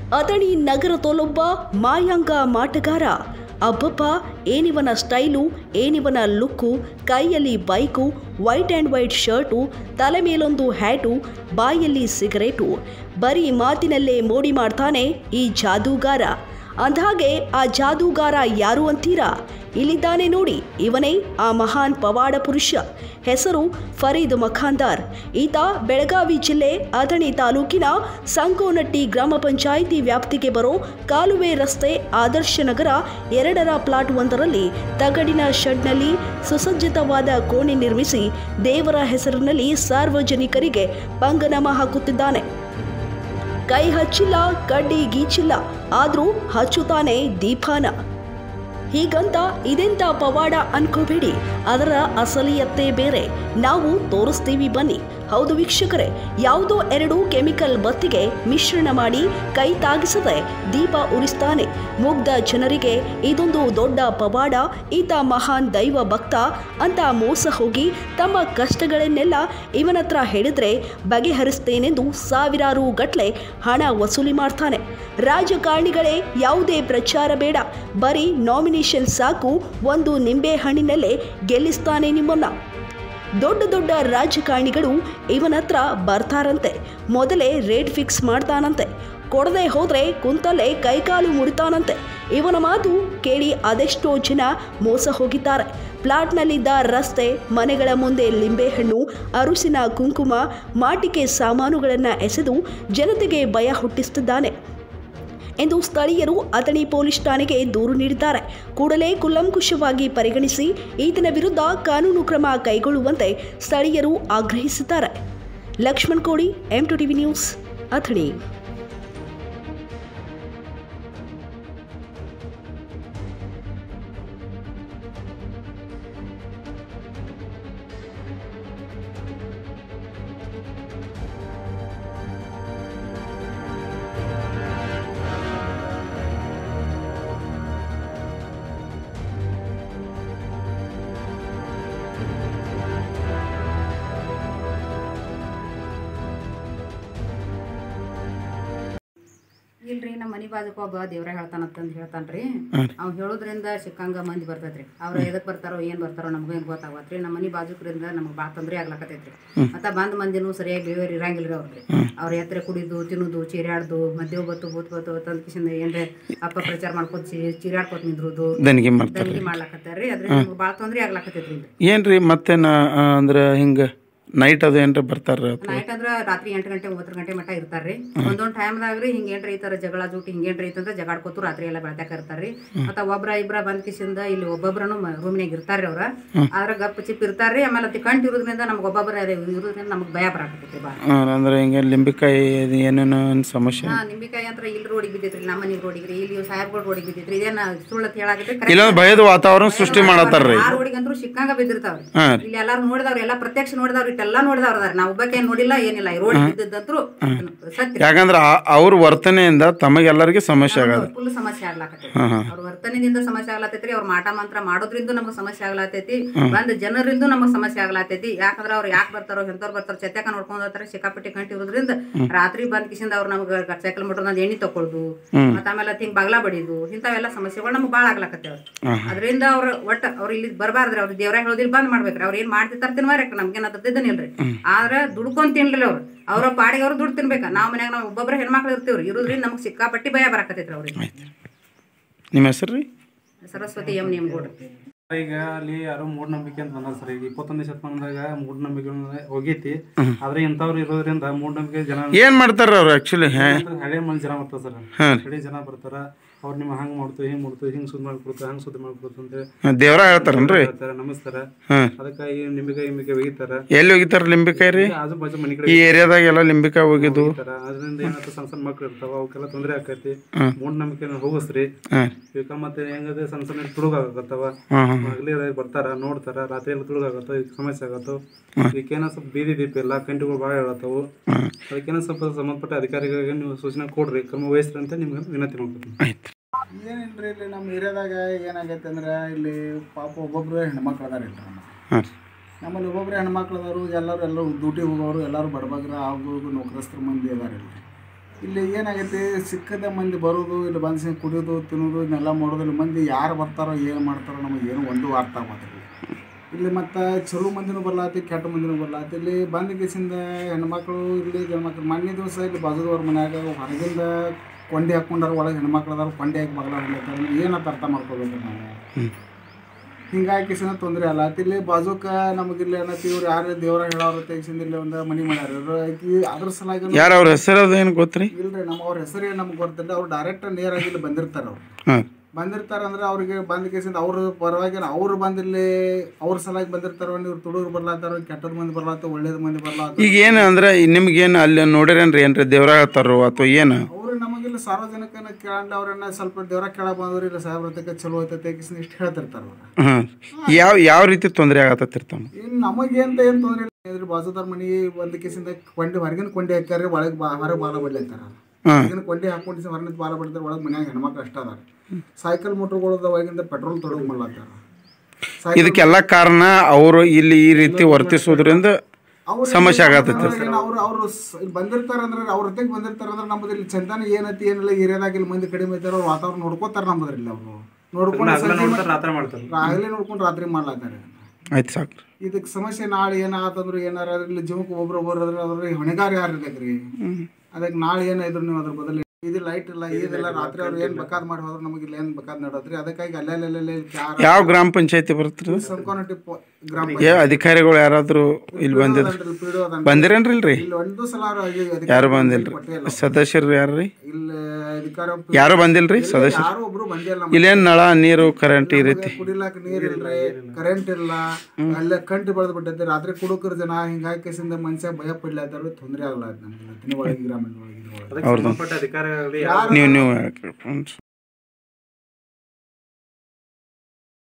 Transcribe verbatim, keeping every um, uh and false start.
ಅಥಣಿ ನಗರದಲ್ಲೊಬ್ಬ ಮಾಯಾಂಗ ಮಾಟಗಾರ. ಅಬ್ಬಬ್ಬ, ಏನಿವನ ಸ್ಟೈಲು, ಏನಿವನ ಲುಕ್ಕು, ಕೈಯಲ್ಲಿ bike, white and white shirt, ತಲೆ ಮೇಲೊಂದು ಹ್ಯಾಟು, ಬಾಯಲ್ಲಿ ಸಿಗರೇಟು. ಬರೀ ಮಾತಿನಲ್ಲೇ ಮೋಡಿ ಮಾಡ್ತಾನೆ ಈ ಜಾದೂಗಾರ. ಅಂದಹಾಗೆ ಆ ಜಾದೂಗಾರ ಯಾರು ಅಂತೀರಾ? ಇಲ್ಲಿದ್ದಾನೆ ನೋಡಿ, ಇವನೇ ಆ ಮಹಾನ್ ಪವಾಡ ಪುರುಷ. ಹೆಸರು ಫರೀದ್ ಮಖಾಂದಾರ್. ಈತ ಬೆಳಗಾವಿ ಜಿಲ್ಲೆ ಅಥಣಿ ತಾಲೂಕಿನ ಸಂಕೋನಟ್ಟಿ ಗ್ರಾಮ ಪಂಚಾಯಿತಿ ವ್ಯಾಪ್ತಿಗೆ ಬರೋ ಕಾಲುವೆ ರಸ್ತೆ ಆದರ್ಶ ನಗರ ಎರಡರ ಪ್ಲಾಟ್ ಒಂದರಲ್ಲಿ ತಗಡಿನ ಶೆಡ್ನಲ್ಲಿ ಸುಸಜ್ಜಿತವಾದ ಕೋಣೆ ನಿರ್ಮಿಸಿ ದೇವರ ಹೆಸರಿನಲ್ಲಿ ಸಾರ್ವಜನಿಕರಿಗೆ ಪಂಗನಾಮ ಹಾಕುತ್ತಿದ್ದಾನೆ. ಕೈ ಹಚ್ಚಿಲ್ಲ, ಕಡ್ಡಿ ಗೀಚಿಲ್ಲ, ಆದರೂ ಹಚ್ಚುತ್ತಾನೆ ದೀಪಾನ. ಹೀಗಂತ ಇದೆಂತ ಪವಾಡ ಅನ್ಕೋಬೇಡಿ, ಅದರ ಅಸಲಿಯತ್ತೆ ಬೇರೆ. ನಾವು ತೋರಿಸ್ತೀವಿ ಬನ್ನಿ. ಹೌದು ವೀಕ್ಷಕರೇ, ಯಾವುದೋ ಎರಡು ಕೆಮಿಕಲ್ ಬತ್ತಿಗೆ ಮಿಶ್ರಣ ಮಾಡಿ ಕೈ ತಾಗಿಸದೆ ದೀಪ ಉರಿಸ್ತಾನೆ. ಮುಗ್ಧ ಜನರಿಗೆ ಇದೊಂದು ದೊಡ್ಡ ಪವಾಡ, ಈತ ಮಹಾನ್ ದೈವ ಭಕ್ತ ಅಂತ ಮೋಸ ಹೋಗಿ ತಮ್ಮ ಕಷ್ಟಗಳನ್ನೆಲ್ಲ ಇವನತ್ರ ಹೇಳಿದ್ರೆ ಬಗೆಹರಿಸ್ತೇನೆಂದು ಸಾವಿರಾರು ಗಟ್ಲೆ ಹಣ ವಸೂಲಿ ಮಾಡ್ತಾನೆ. ರಾಜಕಾರಣಿಗಳೇ ಯಾವುದೇ ಪ್ರಚಾರ ಬೇಡ, ಬರೀ ನಾಮಿನೇಷನ್ ಸಾಕು, ಒಂದು ನಿಂಬೆ ಹಣ್ಣಿನಲ್ಲೇ ಗೆಲ್ಲಿಸ್ತಾನೆ ನಿಮ್ಮನ್ನ. ದೊಡ್ಡ ದೊಡ್ಡ ರಾಜಕಾರಣಿಗಳು ಇವನತ್ರ ಬರ್ತಾರಂತೆ. ಮೊದಲೇ ರೇಟ್ ಫಿಕ್ಸ್ ಮಾಡ್ತಾನಂತೆ. ಕೊಡದೆ ಹೋದರೆ ಕುಂತಲ್ಲೇ ಕೈಕಾಲು ಮುರಿತಾನಂತೆ. ಇವನ ಮಾತು ಕೇಳಿ ಅದೆಷ್ಟೋ ಜನ ಮೋಸ ಹೋಗಿದ್ದಾರೆ. ಪ್ಲಾಟ್ನಲ್ಲಿದ್ದ ರಸ್ತೆ, ಮನೆಗಳ ಮುಂದೆ ಲಿಂಬೆಹಣ್ಣು, ಅರುಸಿನ ಕುಂಕುಮ, ಮಾಟಿಕೆ ಸಾಮಾನುಗಳನ್ನು ಎಸೆದು ಜನತೆಗೆ ಭಯ ಹುಟ್ಟಿಸುತ್ತಿದ್ದಾನೆ ಎಂದು ಸ್ಥಳೀಯರು ಅಥಣಿ ಪೊಲೀಸ್ ಠಾಣೆಗೆ ದೂರು ನೀಡಿದ್ದಾರೆ. ಕೂಡಲೇ ಕೂಲಂಕುಷವಾಗಿ ಪರಿಗಣಿಸಿ ಈತನ ವಿರುದ್ಧ ಕಾನೂನು ಕ್ರಮ ಕೈಗೊಳ್ಳುವಂತೆ ಸ್ಥಳೀಯರು ಆಗ್ರಹಿಸಿದ್ದಾರೆ. Lakshman Kodi, M two TV news, Athani. ಇಲ್ರಿ ನಮ್ಮ ಮನಿ ಬಾಜುಕ ಒಬ್ಬ ದೇವ್ರ ಹೇಳ್ತಾನಂತಂದು ಹೇಳ್ತಾನ್ರಿ. ಅವ್ ಹೇಳೋದ್ರಿಂದ ಸಿಕ್ಕಂಗ ಮಂದಿ ಬರ್ತೈತ್ರಿ. ಅವ್ರು ಎದಕ್ ಬರ್ತಾರೋ ಏನ್ ಬರ್ತಾರೋ ನಮ್ಗೆ ಹೆಂಗ್ ಗೊತ್ತಾಗತ್ರಿ. ನಮ್ಮ ಮನಿ ಬಾಜುಕ್ರಿಂದ ನಮ್ಗೆ ಭಾಳ ತೊಂದ್ರೆ ಆಗ್ಲಾಕತೈತ್ರಿ. ಮತ್ತ ಬಂದ್ ಮಂದಿನೂ ಸರಿಯಾಗಿ ಬಿಹೇವಿಯರ್ ಇರಂಗಿಲ್ರಿ ಅವ್ರಿಗೆ. ಅವ್ರ ಎತ್ತರ ಕುಡಿದು ತಿನ್ನುದು, ಚೀರಾಡ್ದು, ಮದ್ವೆ ಬತ್ತು ಬೂತ್ ಬತ್ತು ತಂದ್ ಕಿಶಿಂದ ಏನ್ರಿ ಅಪಪ್ರಚಾರ ಮಾಡ್ಕೊತ ಚೀರಾಡ್ಕೊತ ನಿಂದ್ರುದು, ದಂಗಿ ಮಾಡ್ಲಾಕತ್ತಾರ್ರಿ. ಅದ್ರಿಂದ ನಮ್ಗೆ ಭಾಳ ತೊಂದ್ರೆ ಆಗ್ಲಾಕತೈತ್ರಿ. ಏನ್ರಿ ಮತ್ತೇನ ಅಂದ್ರ ಹಿಂಗ ನೈಟ್ ಅದು ಏನ್ರ ಬರ್ತಾರ? ನೈಟ್ ಅಂದ್ರ ರಾತ್ರಿ ಎಂಟು ಗಂಟೆ ಒಂಬತ್ತು ಗಂಟೆ ಮಟ್ಟ ಇರ್ತಾರ್ರಿ. ಒಂದೊಂದ್ ಟೈಮ್ದಾಗ್ರಿ ಹಿಂಗೇನ್ರಿ ಈ ತರ ಜಗಳ ಜೂಟಿ ಹಿಂಗೇನ್ರಿ ಐತಂದ್ರ ಜಗಾಡ್ಕೋತು ರಾತ್ರಿ ಎಲ್ಲ ಬೆಳತಾಕ ಇರ್ತಾರ್ರಿ. ಮತ್ತ ಒಬ್ರ ಇಬ್ರ ಬಂದ್ ಕಿಸಿಂದ ಇಲ್ಲಿ ಒಬ್ಬೊಬ್ರನು ರೂಮ್ನಾಗ ಇರ್ತಾರ್ರಿ. ಅವ್ರ ಆದ್ರ ಗಪ್ ಚಿಪ್ ಇರ್ತಾರ್ರಿ. ಆಮೇಲೆ ಅತಿ ಕಂಟ್ ಇರೋದ್ರಿಂದ ನಮ್ಗೆ ಒಬ್ಬೊಬ್ರ ಇರೋದ್ರಿಂದ ನಮ್ಗೆ ಭಯ ಬರಾಕತೈತಿ ಬಾ. ಅಂದ್ರೆ ಹಿಂಗ ಲಿಂಬಿಕಾಯಿ ಏನೇನೋ ಸಮಸ್ಯೆ? ಹಾ, ನಿಂಬಿಕಾಯಿ ಅಂತ ಇಲ್ಲಿ ರೋಡಿಗೆ ಬಿದ್ದೈತ್ರಿ, ನಮ್ಮ ಮನಿ ರೋಡಿಗ್ರಿ, ಇಲ್ಲಿ ಸಾಹೇಬ್ಗೋಡ್ ರೋಡಿಗೆ ಬಿದ್ದೈತ್ರಿ. ಇದೇನ ಸುಳ್ಳತ್ ಹೇಳಾಕೈತಿ, ಇಲ್ಲೊಂದ್ ಭಯದ ವಾತಾವರಣ ಸೃಷ್ಟಿ ಮಾಡತ್ತಾರ್ರಿ. ಆ ರೋಡಿಗಂತೂ ಸಿಕ್ಕಂಗ ಬಿದ್ದಿರ್ತಾವ್ರಿ. ಇಲ್ಲಿ ಎಲ್ಲಾರು ನೋಡಿದವ್ರು, ಎಲ್ಲಾ ಪ್ರತ್ಯಕ್ಷ ನೋಡಿದವ್ರು, ಇಟ್ಟೆಲ್ಲಾ ನೋಡಿದವ್ರ. ನಾವು ಒಬ್ಬಕ್ಕೆ ನೋಡಿಲ್ಲ, ಏನಿಲ್ಲ. ಈ ರೋಡ್ ಬಿದ್ದದಂತ್ರು ಸತ್ಯ. ಯಾಕಂದ್ರ ಅವ್ರ ವರ್ತನೆಯಿಂದ ತಮಗೆಲ್ಲರಿಗೂ ಸಮಸ್ಯೆ ಆಗಲ್ಲ, ಫುಲ್ ಸಮಸ್ಯೆ ಆಗ್ಲಾಕತೈತಿ. ಅವ್ರ ವರ್ತನೆದಿಂದ ಸಮಸ್ಯೆ ಆಗ್ಲಾತೈತ್ರಿ. ಅವ್ರ ಮಾಟ ಮಂತ್ರ ಮಾಡೋದ್ರಿಂದ ನಮಗ್ ಸಮಸ್ಯೆ ಆಗ್ಲಾತೈತಿ. ಬಂದ್ ಜನರಿಂದ ನಮಗ್ ಸಮಸ್ಯೆ ಆಗ್ಲಾತೈತಿ. ಯಾಕಂದ್ರ ಅವ್ರು ಯಾಕೆ ಬರ್ತಾರೋ ಎಂತವ್ರು ಬರ್ತಾರೋ ಚತ್ಯಾಕ ನೋಡ್ಕೊಂಡ್ ಹೋಗ್ತಾರ. ಸಿಕ್ಕಾಪಟ್ಟಿ ಕಂಟಿ ಇರೋದ್ರಿಂದ ರಾತ್ರಿ ಬಂದ್ ಕಿಸಿಂದ ಅವ್ರು ನಮ್ಗ ಸೈಕಲ್ ಮೋಟರ್ ಎಣ್ಣೆ ತಕೊಳುದು, ಮತ್ತ ಆಮೇಲೆ ಹಿಂಗ್ ಬಗ್ಲಾ ಬಡಿದು, ಇಂಥವೆಲ್ಲ ಸಮಸ್ಯೆಗಳು ನಮ್ಗ್ ಬಾಳ ಆಗ್ಲಾಕತ್ತೇವ್ರಿ. ಅದರಿಂದ ಅವ್ರ ಒಟ್ಟ ಅವ್ರ ಇಲ್ಲಿ ಬರ್ಬಾರ್ದ್ರಿ. ಅವ್ರ ದೇವ್ರ ಹೇಳೋದಿಲ್ಲ, ಬಂದ್ ಮಾಡ್ಬೇಕ್ರಿ. ಅವ್ರ ಏನ್ ಮಾಡ್ತಿರ್ತಾರ ತಿನ್ವಾರಕ್ ನಮ್ಗೇನದಿದ್ದನಿಲ್ರಿ. ಆದ್ರ ದುಡ್ಕೊಂಡ್ ತಿನ್ಲಿ ಅವ್ರು. ಅವ್ರ ಪಾಡಿಗೆ ಅವ್ರು ದುಡ್ಡು ತಿನ್ಬೇಕ. ನಾವ್ ಮನ್ಯಾಗ ನಾವ್ ಒಬ್ಬೊಬ್ರ ಹೆಣ್ಮಕ್ಳು ಇರ್ತೀವ್ರಿ. ಇರೋದ್ರಿಂದ ನಮ್ಗ್ ಸಿಕ್ಕಾಪಟ್ಟಿ ಭಯ ಬರಾಕತೈತ್ರಿ ಅವ್ರಿಗೆ. ನಿಮ್ಮ ಹೆಸರು? ಸರಸ್ವತಿ ಎಂ ನೇಮಗೌಡ. ಈಗ ಅಲ್ಲಿ ಯಾರೋ ಮೂಢನಂಬಿಕೆ ಅಂತ ಬಂದ ಸರ್. ಈಗ ಇಪ್ಪತ್ತೊಂದನೇ ಶತಮಾನದಾಗ ಮೂಢನಂಬಿಕೆ ಹೋಗೈತಿ. ಆದ್ರೆ ಇಂಥವ್ರು ಇರೋದ್ರಿಂದ ಮೂಢನಂಬಿಕೆ ಜನ ಏನ್ ಮಾಡ್ತಾರ ಅವ್ರು? ಆಕ್ಚುಲಿ ಹಳೆ ಮಂದಿ ಜನ ಬರ್ತಾರ ಸರ್. ಹಳೆ ಜನ ಬರ್ತಾರ. ಅವ್ರು ನಿಮ್ಮ ಹಂಗ್ ಮಾಡ್ತು, ಹಿಂಗ್ ಮಾಡ್ತು, ಹಿಂಗ್ ಸುದ್ದಿ ಮಾಡ್ಕೊಡ್ತು, ಹಂಗ್ ಸುದ್ದಿ ಮಾಡ್ಕೊಡ್ತು ಅಂತ ದೇವ್ರ ಹೇಳ್ತಾರನ್ರಿ, ನಮಸ್ತಾರ. ಅದಕ್ಕಾಗಿ ನಿಂಬಿಕಾಯಿ ಲಿಂಬಿಕಾಯಿ ಒಗಿತಾರ. ಎಲ್ಲಿ ಒಗಿತಾರ ಲಿಂಬಿಕಾಯಿ ರೀ? ಆಜು ಬಾಜು ಮನಿ ಕಡೆ ಈ ಏರಿಯಾದಾಗ ಎಲ್ಲ ಲಿಂಬಿಕಾಯಿ ಒಗಿದು. ಅದರಿಂದ ಏನಾಗ್ತದೆ, ಸಣ್ಣ ಸಣ್ಣ ಮಕ್ಳು ಇರ್ತಾವ, ಅವಕ್ಕೆಲ್ಲ ತೊಂದ್ರೆ ಆಕೈತಿ. ಮೂಢನಂಬಿಕೆ ಹೋಗಸ್ರಿ. ಈಗ ಮತ್ತೆ ಹೆಂಗದೆ ಸಣ್ಣ ಸಣ್ಣ ತುಡುಗಾಗತ್ತವ. ಹಗಲಿ ಬರ್ತಾರ, ನೋಡ್ತಾರ, ರಾತ್ರಿ ಎಲ್ಲ ತುಡುಗಾಗತ್ತ, ಸಮಸ್ಯೆ ಆಗತ್ತವ. ಇದಕ್ಕೇನೋ ಸ್ವಲ್ಪ ಬೀದಿ ದೀಪ ಇಲ್ಲ, ಕಂಟಿಗಳು ಭಾಳ ಹೇಳತ್ತವು. ಅದಕ್ಕೇನೋ ಸ್ವಲ್ಪ ಸಂಬಂಧಪಟ್ಟ ಅಧಿಕಾರಿಗಳಿಗೆ ನೀವು ಸೂಚನೆ ಕೊಡ್ರಿ, ಕ್ರಮ ವಹಿಸ್ರಿ ಅಂತ ನಿಮ್ಗೆ ವಿನಂತಿ ಮಾಡ್ಕೊತೀನಿ. ಏನಿಲ್ರಿ, ಇಲ್ಲಿ ನಮ್ಮ ಏರಿಯಾದಾಗ ಏನಾಗೈತೆ ಅಂದ್ರೆ ಇಲ್ಲಿ ಪಾಪ ಒಬ್ಬೊಬ್ರು ಹೆಣ್ಮಕ್ಳು ಅದಾರ ಇಲ್ರಿ. ನಮ್ಮ ನಮ್ಮಲ್ಲಿ ಒಬ್ಬೊಬ್ರು ಹೆಣ್ಮಕ್ಳು ಅದಾರು. ಎಲ್ಲರೂ ಎಲ್ಲರೂ ಡ್ಯೂಟಿ ಹೋಗೋರು, ಎಲ್ಲರೂ ಬಡಬಗ್ರ ಹಾಗೂ ನೌಕರಸ್ಥರ ಮಂದಿ ಅದಾರ ಇಲ್ರಿ. ಇಲ್ಲಿ ಏನಾಗೈತಿ ಸಿಕ್ಕದ ಮಂದಿ ಬರೋದು ಇಲ್ಲಿ ಬಂದು ಕುಡಿಯೋದು ತಿನ್ನೋದು ಇದನ್ನೆಲ್ಲ ಮಾಡೋದು ಇಲ್ಲಿ ಮಂದಿ ಯಾರು ಬರ್ತಾರೋ ಏನು ಮಾಡ್ತಾರೋ ನಮಗೆ ಏನು ಒಂದು ಅರ್ಥ ಆಗೋದಿಲ್ಲ ಇಲ್ಲಿ ಮತ್ತು ಚಲೋ ಮಂದಿನೂ ಬರ್ಲಾತಿ ಕೆಟ್ಟ ಮಂದಿನೂ ಬರ್ಲಾತಿ ಇಲ್ಲಿ ಬಂದ ಕೇಸಿಂದ ಹೆಣ್ಮಕ್ಳು ಇಲ್ಲಿ ಗಂಡ್ಮಕ್ಳು ಮೊನ್ನೆ ದಿವಸ ಇಲ್ಲಿ ಬಾಜುದವ್ರ ಮನ್ಯಾಗ ಹೊರಗಿಂದ ಕೊಂಡೆ ಹಾಕ್ಕೊಂಡಾರ ಒಳಗೆ ಹೆಣ್ಮಕ್ಳು ಅದಾರ ಕೊಂಡೆ ಹಾಕಿ ಬಗಲ ಹೊಡ್ಲತ್ತಾರ ಏನಂತ ಅರ್ಥ ಮಾಡ್ಕೋಬೇಕು ನಾವು ಹಿಂಗಾಗಿ ಕಿಸಿನ ತೊಂದರೆ ಅಲ್ಲ ಇಲ್ಲಿ ಬಾಜುಕ ನಮಗಿಲ್ಲಿ ಏನತಿ ಇವ್ರು ಯಾರು ದೇವರ ಹೇಳೋರು ತೆಗಿಸಿಂದ ಇಲ್ಲಿ ಒಂದು ಮನಿ ಮಾಡ್ಯಾರ ಆಕಿ ಅದ್ರ ಸಲಾಗಿ ಯಾರು ಅವ್ರ ಹೆಸರು ಅದು ಏನು ಗೊತ್ತ್ರಿ? ಇಲ್ರಿ ನಮ್ಮ ಅವ್ರ ಹೆಸರು ಏನು ನಮ್ಗೆ ಗೊತ್ತಿಲ್ಲ ಅವ್ರು ಡೈರೆಕ್ಟ್ ನೇರಾಗಿ ಇಲ್ಲಿ ಬಂದಿರ್ತಾರೆ ಅವ್ರು ಬಂದಿರ್ತಾರೆ ಅಂದ್ರೆ ಅವ್ರಿಗೆ ಬಂದ ಕೇಸಿಂದ ಅವ್ರ ಪರವಾಗಿ ಅವ್ರು ಬಂದಿಲ್ಲಿ ಅವ್ರ ಸಲಾಗಿ ಬಂದಿರ್ತಾರ ಇವ್ರು ತುಡುಗರು ಬರ್ಲಾತಾರ ಕೆಟ್ಟದ ಮಂದಿ ಬರ್ಲಾತ ಒಳ್ಳೇದ ಮಂದಿ ಬರ್ಲಾತ ಈಗ ಏನು ಅಂದ್ರೆ ನಿಮ್ಗೇನು ಅಲ್ಲಿ ನೋಡಿರೇನ್ರಿ ಏನ್ರಿ ದೇವ್ರ ಹೇಳ್ತಾರೋ ಅಥವಾ ಏನು? ಅವ್ರು ನಮಗಿಲ್ಲಿ ಸಾರ್ವಜನಿಕನ ಕೇಳಂಡ ಅವ್ರನ್ನ ಸ್ವಲ್ಪ ದೇವ್ರ ಕೇಳ ಬಂದವ್ರು ಇಲ್ಲ ಸಾಹೇಬ್ರತಕ್ಕೆ ಚಲೋ ಐತೈತೆ ಕಿಸಿನ ಇಷ್ಟು ಹೇಳ್ತಿರ್ತಾರ ಅವ್ರು. ಹಾಂ ಯಾವ ಯಾವ ರೀತಿ ತೊಂದರೆ ಆಗತ್ತಿರ್ತಾವ? ಇನ್ನು ನಮಗೆ ಅಂತ ಏನು ತೊಂದರೆ ಇಲ್ಲ ಬಾಜುದಾರ ಮನೆ ಒಂದು ಕೇಸಿಂದ ಕೊಂಡೆ ಹೊರಗಿನ ಕೊಂಡೆ ಹಾಕ್ಯಾರ ಒಳಗೆ ಬಾ ಹೊರಗೆ ಬಾಲ ಬಡ್ಲತ್ತಾರ ಹೊರಗಿನ ಕೊಂಡೆ ಹಾಕೊಂಡು ಹೊರಗಿನ ಬಾಲ ಬಡ್ತಾರೆ ಒಳಗೆ ಮನ್ಯಾಗ ಹೆಣ್ಮಕ್ಳು ಅಷ್ಟ ಅದಾರ ಸೈಕಲ್ ಮೋಟ್ರ್ಗಳದ ಒಳಗಿಂದ ಪೆಟ್ರೋಲ್ ತೊಡಗು ಮಾಡ್ಲಾತ್ತಾರ. ಇದಕ್ಕೆಲ್ಲ ಕಾರಣ ಅವರು ಇಲ್ಲಿ ಈ ರೀತಿ ವರ್ತಿಸೋದ್ರಿಂದ ಸಮಸ್ಯೆ ಆಗತ್ತೈತಿ. ಅವ್ರು ಅವ್ರು ಬಂದಿರ್ತಾರ ಅಂದ್ರೆ ಅವ್ರ ಹೊತ್ತಿಗೆ ಬಂದಿರ್ತಾರ ಅಂದ್ರೆ ನಮ್ಮದು ಇಲ್ಲಿ ಚಂದಾನ ಏನೈತಿ ಏನಿಲ್ಲ ಏರಿಯಾದಾಗ ಇಲ್ಲಿ ಮಂದಿ ಕಡಿಮೆ ಐತಾರ ಅವ್ರು ವಾತಾವರಣ ನೋಡ್ಕೋತಾರ ನಮ್ಮದ್ರಲ್ಲಿ ಅವರು ನೋಡ್ಕೊಂಡು ಆಗಲೇ ನೋಡ್ಕೊಂಡು ರಾತ್ರಿ ಮಾಡ್ಲಾತಾರೆ. ಆಯ್ತು ಸಾಕು. ಇದಕ್ಕೆ ಸಮಸ್ಯೆ ನಾಳೆ ಏನಾಗತ್ತಂದ್ರೆ ಏನಾರ ಇಲ್ಲಿ ಜೀವಕ್ಕೆ ಒಬ್ರು ಒಬ್ಬರು ಅದ್ರ ಅದ್ರ ಹೊಣೆಗಾರ ಯಾರು ಇರ್ಬೇಕ್ರಿ ಅದಕ್ಕೆ ನಾಳೆ ಏನಾದ್ರು ನೀವು ಅದ್ರ ಬದಲು ಇದು ಲೈಟ್ ಇಲ್ಲ ಇದೆಲ್ಲ ರಾತ್ರಿ ಅವ್ರು ಏನು ಬೇಕಾದ್ ಮಾಡಿ ಹೋದ್ರೆ ನಮಗೆ ಇಲ್ಲಿ ಏನು ಬೇಕಾದ್ ನಡೋದ್ರಿ ಅದಕ್ಕಾಗಿ ಅಲ್ಲೆಲ್ಲೆಲ್ಲೆ ಯಾವ ಗ್ರಾಮ ಪಂಚಾಯತಿ ಬರುತ್ತೆ? ಸಂಕೋನಟ್ಟಿ ಗ್ರಾಮ ಅಧಿಕಾರಿಗಳು ಯಾರಾದ್ರೂ ಇಲ್ಲಿ ಬಂದಿದ್ರು ಬಂದಿರೇನ್ರಿ? ಇಲ್ರಿ ಇಲ್ಲಿ ಒಂದು ಸಲ ಯಾರು ಬಂದಿಲ್ರಿ. ಸದಸ್ಯರು ಯಾರ್ರಿ? ಇಲ್ಲಿ ಅಧಿಕಾರ ಯಾರು ಬಂದಿಲ್ರಿ ಸದಸ್ಯರು? ಯಾರು ಒಬ್ರು ಬಂದಿಲ್ಲ. ಇಲ್ಲೇನ್ ನಳ ನೀರು ಕರೆಂಟ್ ಈ ರೀತಿ ಕುಡಿಲಾಕ ನೀರ್ ಇಲ್ರಿ ಕರೆಂಟ್ ಇಲ್ಲ ಅಲ್ಲೇ ಕಂಟಿ ಬೆಳೆದ್ ಬಿಟ್ಟೈತಿ ರಾತ್ರಿ ಕುಡುಕರ ಜನ ಹಿಂಗಾಗಿ ಕೇಸಿಂದ ಮನುಷ್ಯ ಭಯ ಪಡ್ಲಾತಾರ ತೊಂದರೆ ಆಗ್ಲಾದ ನಮ್ಗೆ ಒಳಗೆ ಗ್ರಾಮೀಣ ಒಳಗೆ ಅವ್ರದ್ದು ನೀವು ನೀವು